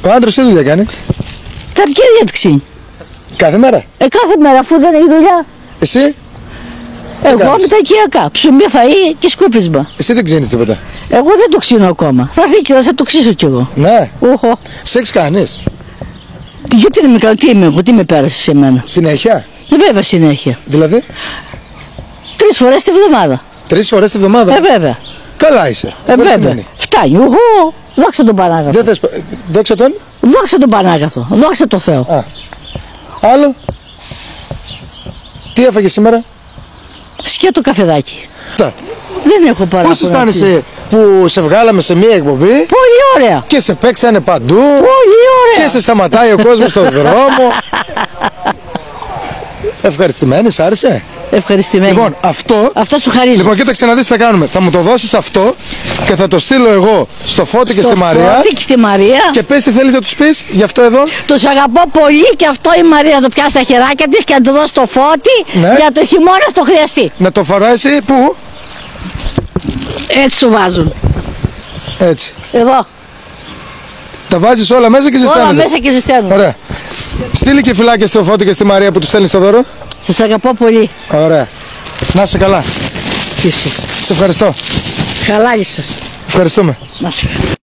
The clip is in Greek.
Ο άντρας τι δουλειά κάνει? Καρκίνιατξη. Κάθε μέρα. Κάθε μέρα, αφού δεν έχει δουλειά. Εσύ? Εγώ με τα οικιακά. Ψωμί, φαΐ και σκούπισμα. Εσύ δεν ξύνεις τίποτα? Εγώ δεν το ξύνω ακόμα. Θα έρθει και θα το ξύσω κι εγώ. Ναι. Οχο. Σεξ κάνεις? Γιατί δεν με κάνω, τι είμαι εγώ, τι με πέρασε σε μένα. Συνέχεια? Βέβαια συνέχεια. Δηλαδή? 3 φορές τη βδομάδα. 3 φορές τη βδομάδα? Βέβαια. Καλά είσαι. Βέβαια. Φτάνει. Οχο. Δόξα τον Πανάγαθο. Δεν θες... Δόξα τον? Δόξα τον Πανάγαθο. Δόξα τον Θεό. Α. Άλλο? Τι έφαγες σήμερα? Σκέτο καφεδάκι. Τα. Δεν έχω παράπονα. Πώς αισθάνεσαι που σε βγάλαμε σε μία εκπομπή? Πολύ ωραία. Και σε παίξανε παντού. Πολύ ωραία. Και σε σταματάει ο κόσμος στον δρόμο. Ευχαριστημένη, σ' άρεσε? Ευχαριστημένη. Λοιπόν, αυτό σου χαρίζω. Λοιπόν, κοίταξε να δεις τι θα κάνουμε. Θα μου το δώσεις αυτό και θα το στείλω εγώ στο Φώτη και στη Μαρία. Φώτη και στη Μαρία. Και πες τι θέλεις να τους πεις γι' αυτό εδώ. Τους αγαπώ πολύ και αυτό η Μαρία να το πιάσει στα χεράκια της και να το δώσει στο Φώτη, ναι, για το χειμώνα το χρειαστεί. Να το φοράσει πού? Έτσι το βάζουν. Έτσι. Εδώ. Τα βάζεις όλα μέσα και ζεσταίνονται. Όλα μέσα και ζεσταίνουν. Ωραία. Στείλει και φυλάκια στο Φώτη και στη Μαρία που του στέλνεις το δώρο. Σας αγαπώ πολύ. Ωραία. Να είσαι καλά. Και εσύ. Σε ευχαριστώ. Χαλάλι σας. Ευχαριστούμε. Να είσαι καλά.